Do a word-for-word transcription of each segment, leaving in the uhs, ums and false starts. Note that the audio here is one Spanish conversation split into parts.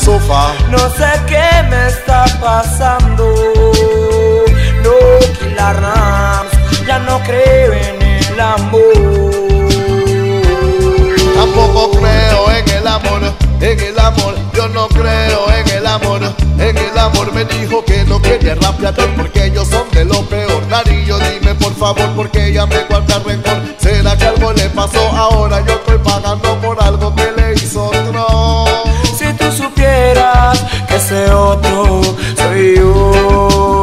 sofá. No sé qué me está pasando. No, Killa Rams, ya no creo en el amor. Tampoco creo en el amor, en el amor. Yo no creo en el amor, en el amor. Me dijo que no quería rapeador porque ellos son de lo peor. Darío, dime por favor porque ella me guarda rencor. ¿Será que algo le pasó? Ahora yo estoy pagando por algo que le hizo otro. Si tú supieras que ese otro soy yo.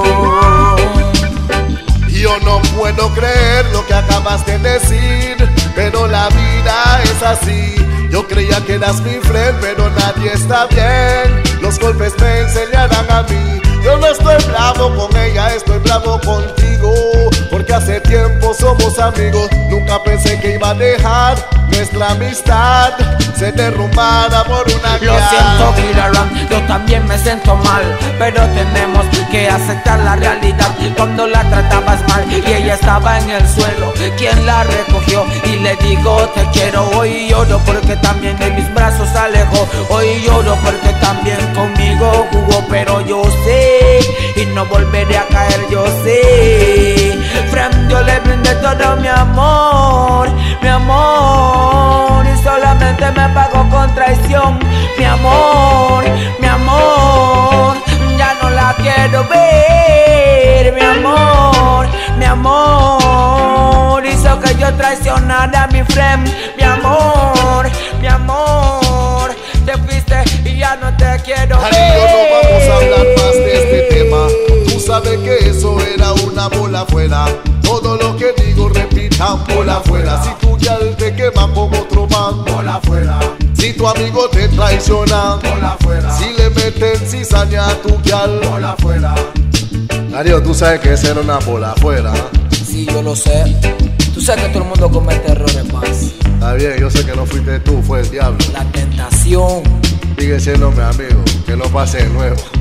Yo no puedo creer lo que acabas de decir, pero la vida es así. Yo creía que eras mi friend, pero nadie está bien. Los golpes me enseñarán a mí. Yo no estoy bravo con ella, estoy bravo contigo, porque hace tiempo somos amigos. Nunca pensé que iba a dejar nuestra amistad se derrumbara por una guía. Lo siento, Killa Rams, yo también me siento mal, pero tenemos que aceptar la realidad. Cuando la tratabas mal y ella estaba en el suelo, quien la recogió y le digo te quiero. Hoy lloro porque también de mis brazos se alejó. Hoy lloro porque también conmigo jugó, pero yo sé y no volveré a caer, yo sé. Friend, yo le brindé todo mi amor, mi amor, y solamente me pagó con traición. Mi amor, mi amor, ya no la quiero ver. Mi amor, mi amor, hizo que yo traicionara a mi friend. Mi amor, mi amor, te fuiste y ya no te quiero ver. Darío, no vamos a hablar más de este tema. Tú sabes que eso era una bola afuera. Todo lo que digo repitan bola afuera. Si tú ya te quemas con otro man, bola afuera. Si tu amigo te traiciona, bola afuera. Si le meten cizaña a tu gal, bola afuera. Darío, tú sabes que esa era una bola afuera. Sí, yo lo sé. Tú sabes que todo el mundo comete errores más. Está bien, yo sé que no fuiste tú, fue el diablo. La tentación. Sigue siendo mi amigo, que no pase de nuevo.